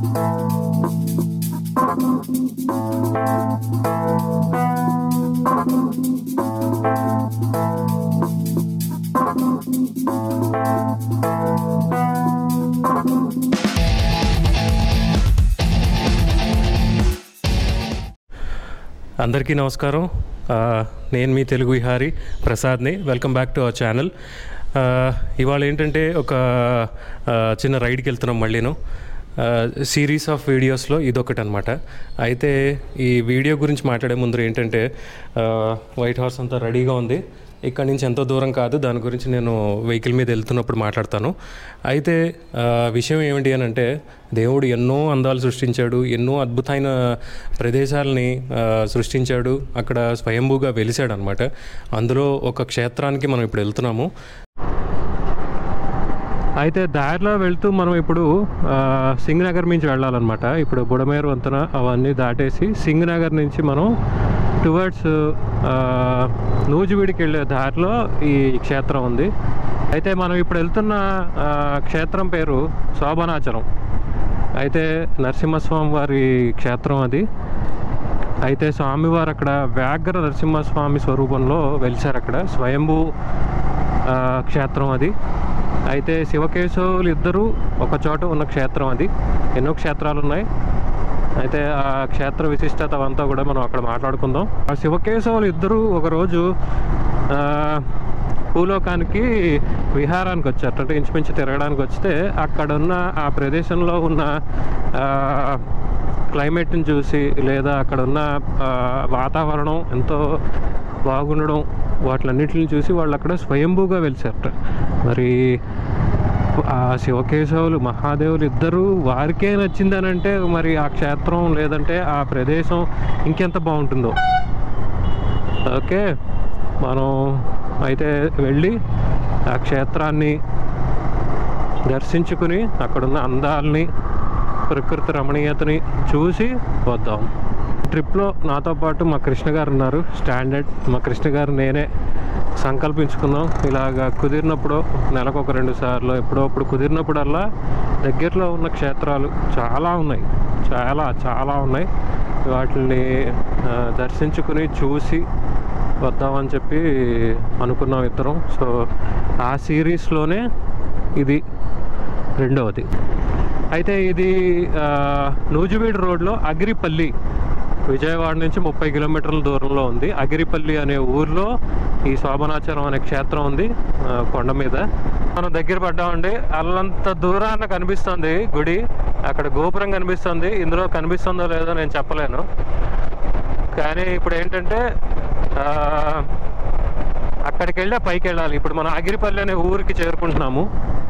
అందరికీ నమస్కారం. నేను మీ తెలుగు విహారీ ప్రసాద్ని. Welcome back to our channel. ఇవాళ ఏంటంటే ఒక చిన్న రైడ్కి వెళ్తున్నాం. మళ్ళీను సిరీస్ ఆఫ్ వీడియోస్లో ఇదొకటి అనమాట. అయితే ఈ వీడియో గురించి మాట్లాడే ముందు ఏంటంటే వైట్ హార్స్ అంతా రెడీగా ఉంది. ఇక్కడ నుంచి ఎంతో దూరం కాదు, దాని గురించి నేను వెహికల్ మీద వెళ్తున్నప్పుడు మాట్లాడతాను. అయితే విషయం ఏమిటి అని అంటే, దేవుడు ఎన్నో అందాలు సృష్టించాడు, ఎన్నో అద్భుతమైన ప్రదేశాలని సృష్టించాడు, అక్కడ స్వయంభూగా వెలిశాడు అనమాట. అందులో ఒక క్షేత్రానికి మనం ఇప్పుడు వెళ్తున్నాము. అయితే దారిలో వెళ్తూ మనం ఇప్పుడు సింగ్ నగర్ నుంచి వెళ్ళాలన్నమాట. ఇప్పుడు బుడమేరు వంతెన అవన్నీ దాటేసి సింగ్ నగర్ నుంచి మనం టువర్డ్స్ నూజివీడికి వెళ్ళే దారిలో ఈ క్షేత్రం ఉంది. అయితే మనం ఇప్పుడు వెళ్తున్న క్షేత్రం పేరు శోభనాచలం. అయితే నరసింహస్వామి వారి క్షేత్రం అది. అయితే స్వామివారు అక్కడ వ్యాఘ్ర నరసింహస్వామి స్వరూపంలో వెలిశారు. అక్కడ స్వయంభూ క్షేత్రం అది. అయితే శివకేశవులు ఇద్దరు ఒక చోట ఉన్న క్షేత్రం అది. ఎన్నో క్షేత్రాలు ఉన్నాయి. అయితే ఆ క్షేత్ర విశిష్టత అంతా కూడా మనం అక్కడ మాట్లాడుకుందాం. ఆ శివకేశవులు ఇద్దరు ఒకరోజు భూలోకానికి విహారానికి వచ్చారు. అంటే ఇంచుమించు తిరగడానికి వస్తే అక్కడ ఉన్న ఆ ప్రదేశంలో ఉన్న క్లైమేట్ని చూసి, లేదా అక్కడ ఉన్న వాతావరణం ఎంతో బాగుండడం, వాటిలన్నిటిని చూసి వాళ్ళు అక్కడ స్వయంభూగా వెలిసారట. మరి ఆ శివకేశవులు మహాదేవులు ఇద్దరు వారికే నచ్చిందనంటే మరి ఆ క్షేత్రం లేదంటే ఆ ప్రదేశం ఇంకెంత బాగుంటుందో. ఓకే, మనం అయితే వెళ్ళి ఆ క్షేత్రాన్ని దర్శించుకుని అక్కడున్న అందాలని, ప్రకృతి రమణీయతని చూసి వద్దాం. ట్రిప్లో నాతో పాటు మా కృష్ణ గారు ఉన్నారు. స్టాండర్డ్ మా కృష్ణ గారు నేనే సంకల్పించుకున్నాం. ఇలాగా కుదిరినప్పుడు నెలకు ఒక 2 సార్లు ఎప్పుడప్పుడు కుదిరినప్పుడల్లా దగ్గరలో ఉన్న క్షేత్రాలు చాలా ఉన్నాయి, చాలా ఉన్నాయి. వాటిని దర్శించుకుని చూసి వద్దామని చెప్పి అనుకున్నాం ఇద్దరం. సో ఆ సిరీస్లోనే ఇది రెండవది. అయితే ఇది నూజివీడు రోడ్లో అగిరిపల్లి, విజయవాడ నుంచి 30 కిలోమీటర్ల దూరంలో ఉంది. అగిరిపల్లి అనే ఊర్లో ఈ శోభనాచలం అనే క్షేత్రం ఉంది, కొండ మీద. మనం దగ్గర పడ్డామండి. అల్లంత దూరాన కనిపిస్తుంది గుడి. అక్కడ గోపురం కనిపిస్తుంది. ఇందులో కనిపిస్తుందో లేదో నేను చెప్పలేను. కానీ ఇప్పుడు ఏంటంటే అక్కడికి వెళ్ళి పైకి వెళ్ళాలి. ఇప్పుడు మనం అగిరిపల్లి అనే ఊరికి చేరుకుంటున్నాము.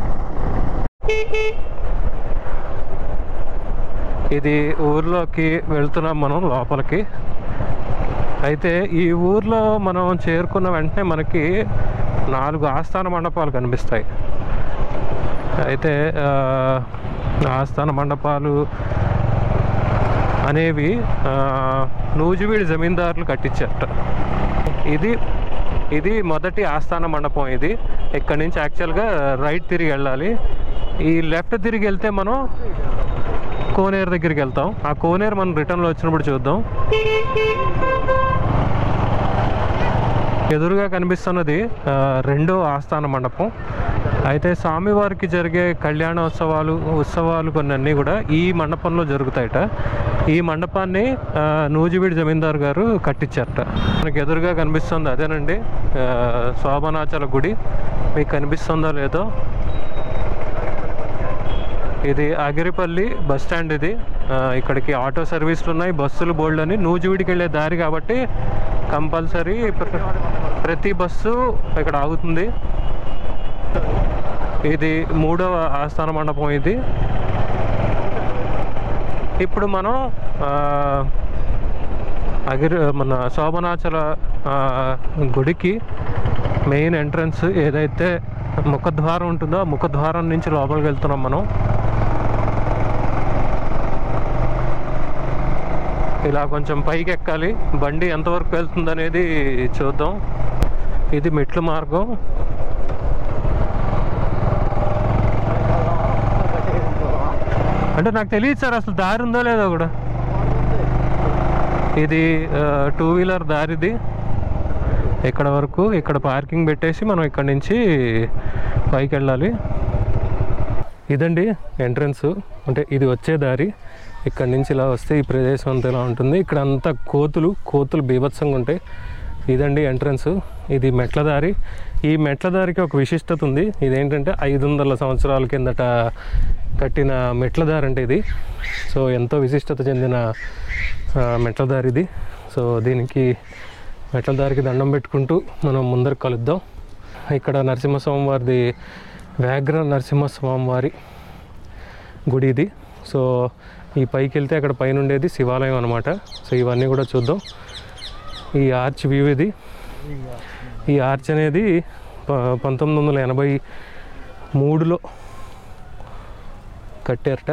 ఇది ఊర్లోకి వెళ్తున్నాం మనం లోపలికి. అయితే ఈ ఊర్లో మనం చేరుకున్న వెంటనే మనకి 4 ఆస్థాన మండపాలు కనిపిస్తాయి. అయితే ఆస్థాన మండపాలు అనేవి నూజివీడి జమీందారులు కట్టించారట. ఇది మొదటి ఆస్థాన మండపం. ఇది ఇక్కడి నుంచి యాక్చువల్గా రైట్ తిరిగి వెళ్ళాలి. ఈ లెఫ్ట్ తిరిగి వెళ్తే మనం కోనేరు దగ్గరికి వెళ్తాం. ఆ కోనేరు మనం రిటర్న్లో వచ్చినప్పుడు చూద్దాం. ఎదురుగా కనిపిస్తున్నది రెండో ఆస్థాన మండపం. అయితే స్వామివారికి జరిగే ఉత్సవాలు కొన్ని అన్నీ కూడా ఈ మండపంలో జరుగుతాయట. ఈ మండపాన్ని నూజివీడి జమీందారు గారు కట్టించారట. మనకి ఎదురుగా కనిపిస్తుంది అదేనండి శోభనాచల గుడి. మీకు కనిపిస్తుందో లేదో. ఇది అగిరిపల్లి బస్ స్టాండ్. ఇది ఇక్కడికి ఆటో సర్వీసులు ఉన్నాయి, బస్సులు బోల్డ్ అని. నూజివీడికి వెళ్ళే దారి కాబట్టి కంపల్సరీ ప్రతి బస్సు ఇక్కడ ఆగుతుంది. ఇది 3వ ఆస్థాన మండపం. ఇది ఇప్పుడు మనం మన శోభనాచల గుడికి మెయిన్ ఎంట్రన్స్ ఏదైతే ముఖద్వారం ఉంటుందో ఆ ముఖద్వారం నుంచి లోపలికి వెళ్తున్నాం మనం. ఇలా కొంచెం పైకి ఎక్కాలి. బండి ఎంతవరకు వెళ్తుంది అనేది చూద్దాం. ఇది మెట్ల మార్గం. అంటే నాకు తెలియదు సార్ అసలు దారి ఉందో లేదో కూడా. ఇది 2 వీలర్ దారిది. ఇక్కడ వరకు ఇక్కడ పార్కింగ్ పెట్టేసి మనం ఇక్కడ నుంచి పైకి వెళ్ళాలి. ఇదండి ఎంట్రన్స్, అంటే ఇది వచ్చే దారి. ఇక్కడ నుంచి ఇలా వస్తే ఈ ప్రదేశం అంతా ఇలా ఉంటుంది. ఇక్కడ అంతా కోతులు బీభత్సంగా ఉంటాయి. ఇదండి ఎంట్రన్స్. ఇది మెట్ల దారి. ఈ మెట్ల దారికి ఒక విశిష్టత ఉంది. ఇదేంటంటే 500 సంవత్సరాల కిందట కట్టిన మెట్ల దారి అంటే ఇది. సో ఎంతో విశిష్టత చెందిన మెట్ల దారి ఇది. సో దీనికి మెట్ల దారికి దండం పెట్టుకుంటూ మనం ముందరకు కలుద్దాం. ఇక్కడ నరసింహస్వామి వారిది వ్యాఘ్ర నరసింహస్వామి వారి గుడి ఇది. సో ఈ పైకి వెళ్తే అక్కడ పైన ఉండేది శివాలయం అనమాట. సో ఇవన్నీ కూడా చూద్దాం. ఈ ఆర్చ్ వ్యూ ఇది. ఈ ఆర్చ్ అనేది 1983లో కట్టారట.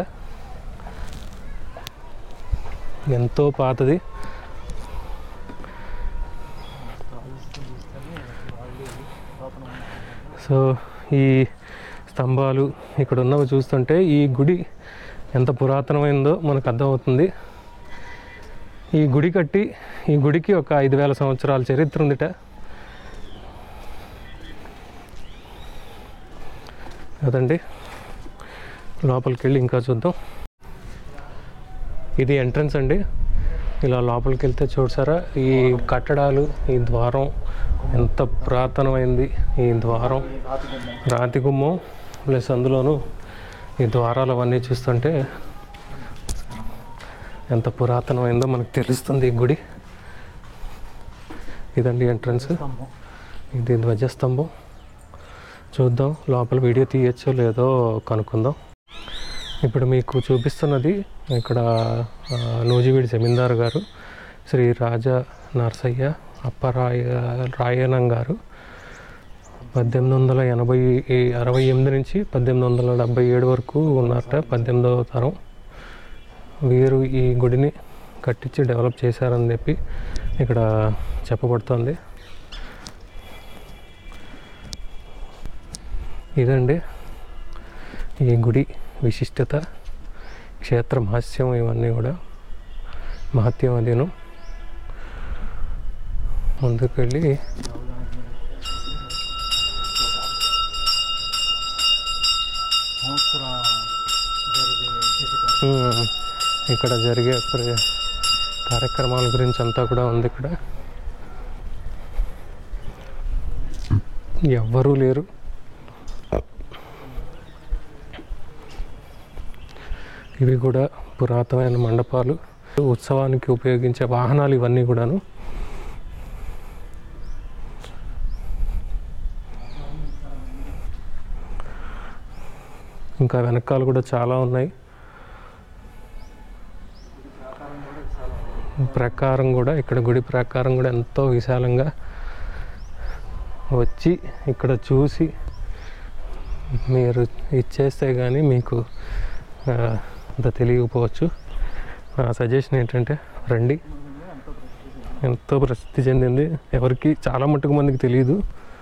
ఎంతో పాతది. సో ఈ స్తంభాలు ఇక్కడ ఉన్నవి చూస్తుంటే ఈ గుడి ఎంత పురాతనమైందో మనకు అర్థమవుతుంది. ఈ గుడి కట్టి ఈ గుడికి ఒక 5000 సంవత్సరాల చరిత్ర ఉందిట. అదండి, లోపలికి వెళ్ళి ఇంకా చూద్దాం. ఇది ఎంట్రన్స్ అండి. ఇలా లోపలికి వెళ్తే చూసారా ఈ కట్టడాలు, ఈ ద్వారం ఎంత పురాతనమైంది. ఈ ద్వారం రాతి గుమ్మం ప్లస్ అందులోనూ ఈ ద్వారాలు అవన్నీ చూస్తుంటే ఎంత పురాతనమైందో మనకు తెలుస్తుంది ఈ గుడి. ఇదండి ఎంట్రన్స్. ఇది ధ్వజస్తంభం. చూద్దాం లోపల వీడియో తీయచ్చో లేదో కనుక్కుందాం. ఇప్పుడు మీకు చూపిస్తున్నది ఇక్కడ నూజివీడి జమీందారు గారు శ్రీ రాజా నరసయ్య అప్పరాయనం గారు 1868 నుంచి 1877 వరకు ఉన్నారట. 18వ తరం వీరు ఈ గుడిని కట్టించి డెవలప్ చేశారని చెప్పి ఇక్కడ చెప్పబడుతుంది. ఇదండి ఈ గుడి విశిష్టత, క్షేత్ర మహత్యం, ఇవన్నీ కూడా మహత్యం అదేను. ముందుకు వెళ్ళి ఇక్కడ జరిగే కార్యక్రమాల గురించి అంతా కూడా ఉంది. ఇక్కడ ఎవ్వరూ లేరు. ఇవి కూడా పురాతనమైన మండపాలు, ఉత్సవానికి ఉపయోగించే వాహనాలు ఇవన్నీ కూడాను. ఇంకా వెనకాల కూడా చాలా ఉన్నాయి. ప్రాకారం కూడా, ఇక్కడ గుడి ప్రాకారం కూడా ఎంతో విశాలంగా. వచ్చి ఇక్కడ చూసి మీరు ఇచ్చేస్తే కానీ మీకు అంత తెలియకపోవచ్చు. నా సజెషన్ ఏంటంటే రండి. ఎంతో ప్రసిద్ధి చెందింది, ఎవరికి చాలా మట్టుకు మందికి తెలియదు.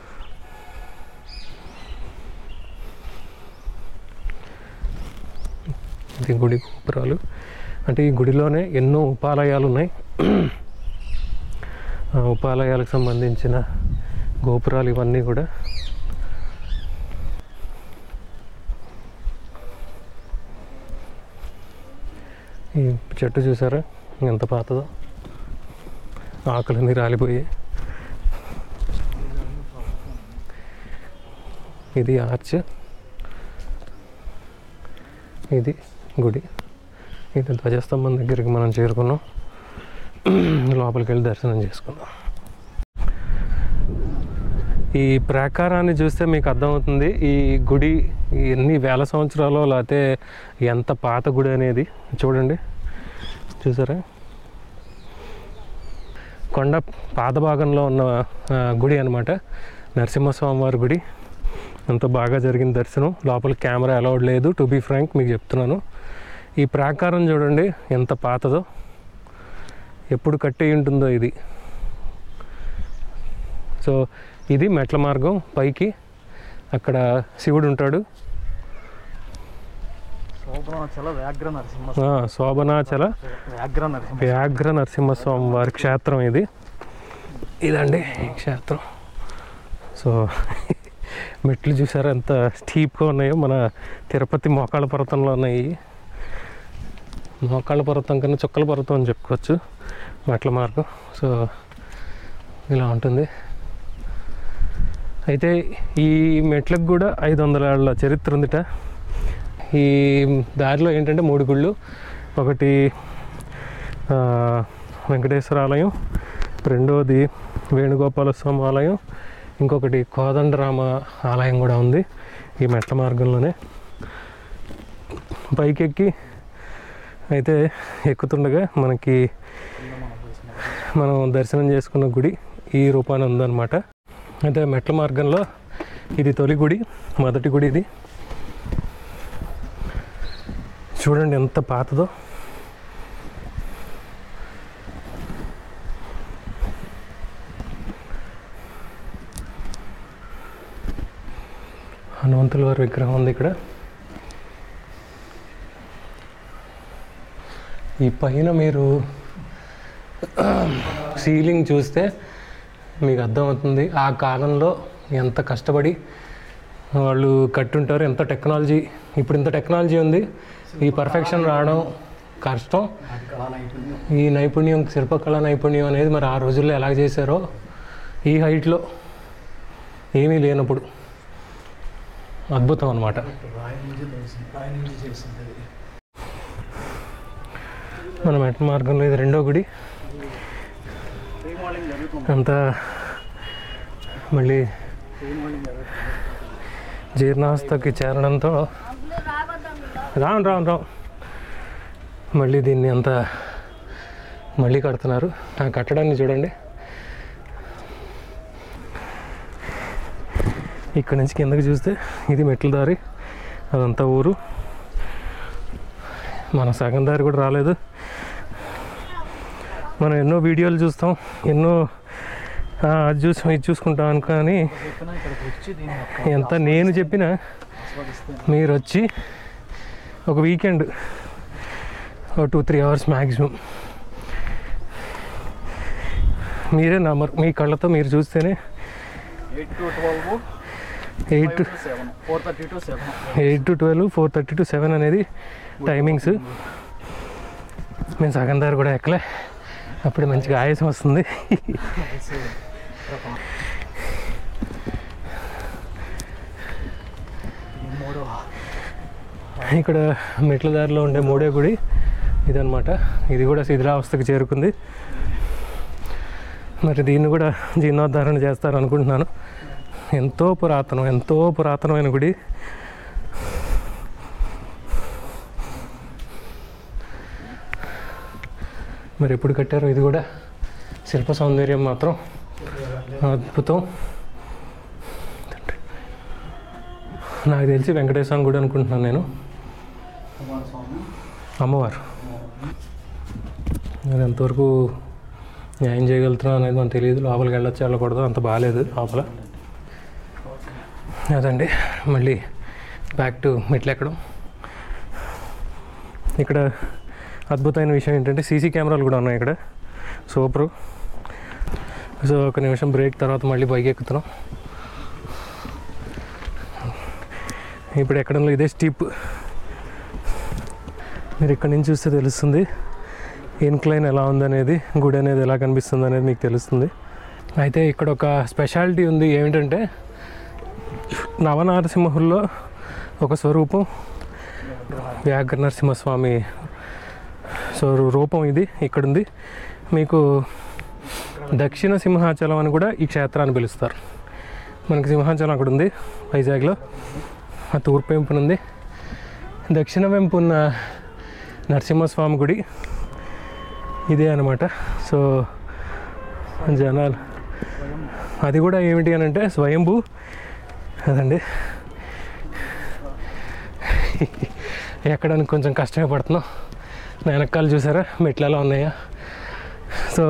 ఇది గుడి గోపురాలు. అంటే ఈ గుడిలోనే ఎన్నో ఉపాలయాలు ఉన్నాయి. ఆ ఉపాలయాలకు సంబంధించిన గోపురాలు ఇవన్నీ కూడా. ఈ చెట్టు చూసారా ఎంత పాతదో, ఆకులన్నీ రాలిపోయాయి. ఇది ఆర్చ్, ఇది గుడి. ఇది ధ్వజస్తంభం దగ్గరికి మనం చేరుకున్నాం. లోపలికి వెళ్ళి దర్శనం చేసుకుందాం. ఈ ప్రాకారాన్ని చూస్తే మీకు అర్థమవుతుంది ఈ గుడి ఎన్ని వేల సంవత్సరాలు, లేకపోతే ఎంత పాత గుడి అనేది. చూడండి, చూసారా కొండ పాత భాగంలో ఉన్న గుడి అనమాట. నరసింహస్వామి వారి గుడి. ఎంతో బాగా జరిగిన దర్శనం. లోపల కెమెరా అలౌడ్ లేదు, టు బీ ఫ్రాంక్ మీకు చెప్తున్నాను. ఈ ప్రాకారం చూడండి ఎంత పాతదో, ఎప్పుడు కట్టి ఉంటుందో ఇది. సో ఇది మెట్ల మార్గం పైకి. అక్కడ శివుడు ఉంటాడు. శోభనాచల వ్యాఘ్ర నరసింహస్వామి వారి క్షేత్రం ఇదండి ఈ క్షేత్రం. సో మెట్లు చూసారా ఎంత స్టీప్గా ఉన్నాయో, మన తిరుపతి మోకాళ్ళ పర్వతంలో ఉన్నాయి. మోకాళ్ళ పర్వతం కన్నా చుక్కల పర్వతం అని చెప్పుకోవచ్చు మెట్ల మార్గం. సో ఇలా ఉంటుంది. అయితే ఈ మెట్లకు కూడా 500 ఏళ్ళ చరిత్ర ఉందిట. ఈ దారిలో ఏంటంటే 3 గుళ్ళు, ఒకటి వెంకటేశ్వర ఆలయం, రెండోది వేణుగోపాల స్వామి ఆలయం, ఇంకొకటి కోదండరామ ఆలయం కూడా ఉంది ఈ మెట్ల మార్గంలోనే. పైకెక్కి అయితే ఎక్కుతుండగా మనం దర్శనం చేసుకున్న గుడి ఈ రూపాన్ని ఉందన్నమాట. అయితే మెట్ల మార్గంలో ఇది తొలి గుడి, మొదటి గుడి ఇది. చూడండి ఎంత పాతదో. హనుమంతుల వారి విగ్రహం ఉంది ఇక్కడ. ఈ పైన మీరు సీలింగ్ చూస్తే మీకు అర్థమవుతుంది ఆ కాలంలో ఎంత కష్టపడి వాళ్ళు కట్టుంటారు, ఎంత టెక్నాలజీ. ఇప్పుడు ఇంత టెక్నాలజీ ఉంది, ఈ పర్ఫెక్షన్ రావడం కష్టం. ఈ నైపుణ్యం, శిల్పకళా నైపుణ్యం అనేది మరి ఆ రోజుల్లో ఎలా చేశారో, ఈ హైట్లో ఏమీ లేనప్పుడు అద్భుతం అన్నమాట. మన మెట్ల మార్గంలో ఇది రెండో గుడి. అంతా మళ్ళీ జీర్ణావస్థకి చేరడంతో రాను మళ్ళీ దీన్ని అంతా మళ్ళీ కడుతున్నారు. ఆ కట్టడాన్ని చూడండి. ఇక్కడ నుంచి కిందకి చూస్తే ఇది మెట్ల దారి, అదంతా ఊరు. మన సగం దారి కూడా రాలేదు. మనం ఎన్నో వీడియోలు చూస్తాం, ఎన్నో అది చూసాం ఇది చూసుకుంటాం కానీ ఎంత నేను చెప్పినా మీరు వచ్చి ఒక వీకెండ్ 2-3 అవర్స్ మ్యాక్సిమం మీరే నమ్మరు. మీ కళ్ళతో మీరు చూస్తేనే 8 to 12, 4:30 to 7 అనేది టైమింగ్స్. మేము సగం దారి కూడా ఎక్కలే, అప్పుడు మంచిగా ఆయాసం వస్తుంది. ఇక్కడ మెట్ల దారిలో ఉండే మూడో గుడి ఇదన్నమాట. ఇది కూడా శిథిలావస్థకు చేరుకుంది. మరి దీన్ని కూడా జీర్ణోద్ధారణ చేస్తారు అనుకుంటున్నాను. ఎంతో పురాతనమైన గుడి. మరి ఎప్పుడు కట్టారో ఇది కూడా శిల్ప సౌందర్యం మాత్రం అద్భుతం. నాకు తెలిసి వెంకటేశ్వర గుడి అనుకుంటున్నాను నేను. అమ్మవారు నేను ఎంతవరకు న్యాయం చేయగలుగుతున్నాను అనేది మనకు తెలియదు. లోపలికి వెళ్ళొచ్చు వెళ్ళకూడదు, అంత బాగాలేదు లోపల. అదండి మళ్ళీ బ్యాక్ టు మెట్లు ఎక్కడం. ఇక్కడ అద్భుతమైన విషయం ఏంటంటే సీసీ కెమెరాలు కూడా ఉన్నాయి ఇక్కడ, సూపరు. సో ఒక నిమిషం బ్రేక్ తర్వాత మళ్ళీ పైకి ఎక్కుతున్నాం. ఇప్పుడు ఎక్కడంలో ఇదే స్టీప్. మీరు ఇక్కడ నుంచి చూస్తే తెలుస్తుంది ఇన్క్లైన్ ఎలా ఉందనేది, గుడి అనేది ఎలా కనిపిస్తుంది అనేది మీకు తెలుస్తుంది. అయితే ఇక్కడ ఒక స్పెషాలిటీ ఉంది. ఏమిటంటే నవనరసింహుల్లో ఒక స్వరూపం వ్యాఘ్ర నరసింహస్వామి రూపం ఇది ఇక్కడ ఉంది. మీకు దక్షిణ సింహాచలం అని కూడా ఈ క్షేత్రాన్ని పిలుస్తారు. మనకి సింహాచలం అక్కడ ఉంది వైజాగ్లో, ఆ తూర్పు వెంపున ఉంది. దక్షిణ వెంపు ఉన్న నరసింహస్వామి గుడి ఇదే అన్నమాట. సో జనాలు అది కూడా ఏమిటి అని అంటే స్వయంభూ. అదండి ఎక్కడానికి కొంచెం కష్టమే పడుతున్నాం. నా వెనకాల చూసారా మెట్లు ఎలా ఉన్నాయా. సో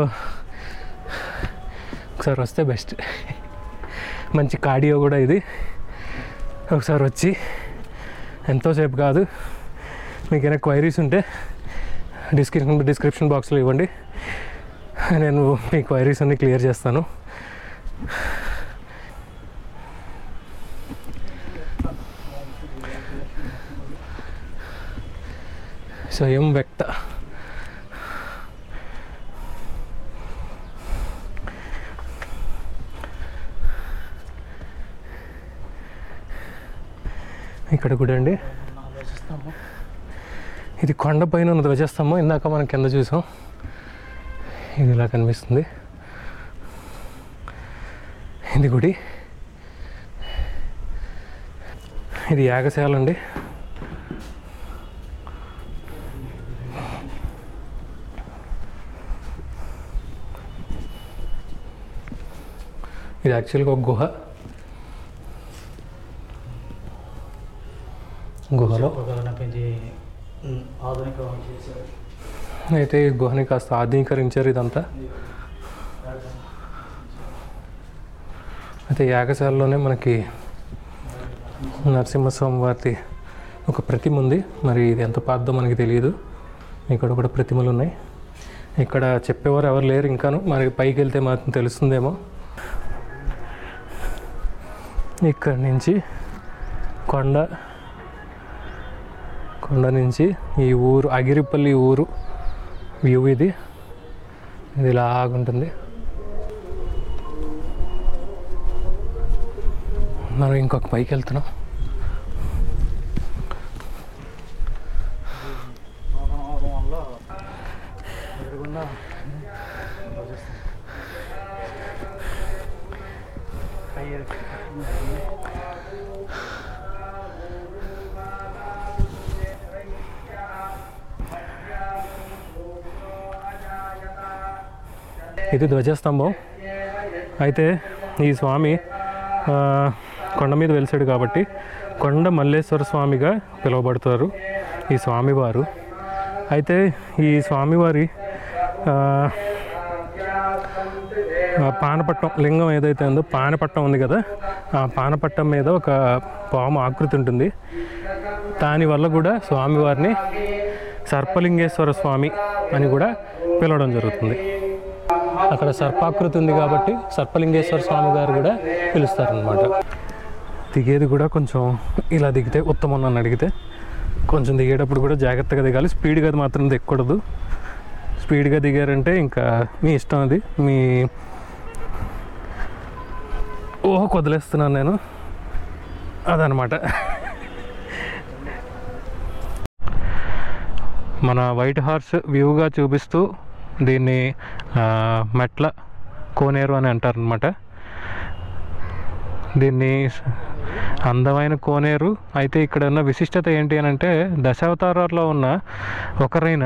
ఒకసారి వస్తే బెస్ట్. మంచి కార్డియో కూడా ఇది. ఒకసారి వచ్చి ఎంతోసేపు కాదు మీకైనా క్వైరీస్ ఉంటే డిస్క్రిప్షన్ బాక్స్లో ఇవ్వండి, నేను మీ క్వైరీస్ అన్నీ క్లియర్ చేస్తాను. స్వయం వ్యక్త ఇక్కడ కూడా అండి, ఇది కొండపైన ఉన్న ధ్వజస్తంభం. ఇందాక మనం కింద చూసాం, ఇది ఇలా కనిపిస్తుంది. ఇది గుడి, ఇది యాగశాల అండి. ఇది యాక్చువల్గా ఒక గుహలో అయితే ఈ గుహని కాస్త ఆధునీకరించారు ఇదంతా. అయితే యాగశాలలోనే మనకి నరసింహస్వామి వారి ఒక ప్రతిమ ఉంది. మరి ఇది ఎంత పాతదో మనకి తెలియదు. ఇక్కడ కూడా ప్రతిమలు ఉన్నాయి. ఇక్కడ చెప్పేవారు ఎవరు లేరు ఇంకాను, మరి పైకి వెళ్తే మాత్రం తెలుస్తుందేమో. ఇక్కడ నుంచి కొండ నుంచి ఈ ఊరు అగిరిపల్లి ఊరు వ్యూ ఇది ఇలాగుంటుంది. మనం ఇంకొక పైకి వెళ్తున్నాం. ఇది ధ్వజస్తంభం. అయితే ఈ స్వామి కొండ మీద వెలిసాడు కాబట్టి కొండ మల్లేశ్వర స్వామిగా పిలువబడతారు ఈ స్వామివారు. అయితే ఈ స్వామివారి పానపట్టం లింగం ఏదైతే ఉందో, పానపట్టం ఉంది కదా, ఆ పానపట్టం మీద ఒక పాము ఆకృతి ఉంటుంది. దానివల్ల కూడా స్వామివారిని సర్పలింగేశ్వర స్వామి అని కూడా పిలవడం జరుగుతుంది. అక్కడ సర్పాకృతి ఉంది కాబట్టి సర్పలింగేశ్వర స్వామి గారు కూడా పిలుస్తారనమాట. దిగేది కూడా కొంచెం ఇలా దిగితే ఉత్తమం నన్ను అడిగితే. కొంచెం దిగేటప్పుడు కూడా జాగ్రత్తగా దిగాలి, స్పీడ్గా మాత్రం దిగకూడదు. స్పీడ్గా దిగారంటే ఇంకా మీ ఇష్టం, అది మీ వదిలేస్తున్నాను నేను, అదనమాట. మన వైట్ హార్స్ వ్యూగా చూపిస్తూ దీన్ని మెట్ల కోనేరు అని అంటారనమాట. దీన్ని అందమైన కోనేరు. అయితే ఇక్కడ ఉన్న విశిష్టత ఏంటి అని అంటే, దశావతారాల్లో ఉన్న ఒకరైన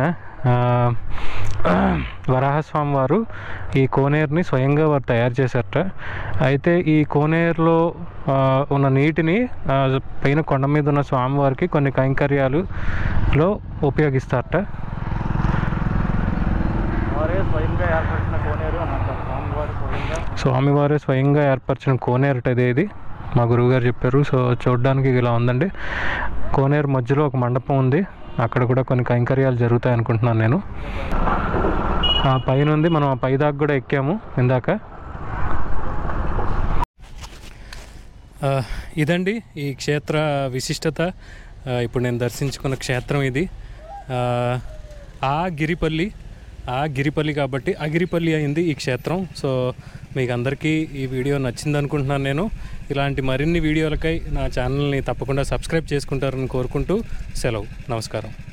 వరాహస్వామి వారు ఈ కోనేరుని స్వయంగా వారు తయారు చేశారట. అయితే ఈ కోనేరులో ఉన్న నీటిని పైన కొండ మీద ఉన్న స్వామివారికి కొన్ని కైంకర్యాలలో ఉపయోగిస్తారట. స్వామివారే స్వయంగా ఏర్పరిచిన కోనేరుట ఇది. మా గురువుగారు చెప్పారు. సో చూడడానికి ఇలా ఉందండి. కోనేరు మధ్యలో ఒక మండపం ఉంది, అక్కడ కూడా కొన్ని కైంకర్యాలు జరుగుతాయి అనుకుంటున్నాను నేను. ఆ పైన ఉంది, మనం ఆ పై దాకా కూడా ఎక్కాము ఇందాక. ఇదండి ఈ క్షేత్ర విశిష్టత. ఇప్పుడు నేను దర్శించుకున్న క్షేత్రం ఇది. గిరిపల్లి కాబట్టి అగిరిపల్లి అయింది ఈ క్షేత్రం. సో మీకు అందరికీ ఈ వీడియో నచ్చింది అనుకుంటున్నాను నేను. ఇలాంటి మరిన్ని వీడియోలకై నా ఛానల్ని తప్పకుండా సబ్స్క్రైబ్ చేసుకుంటారని కోరుకుంటూ సెలవు. నమస్కారం.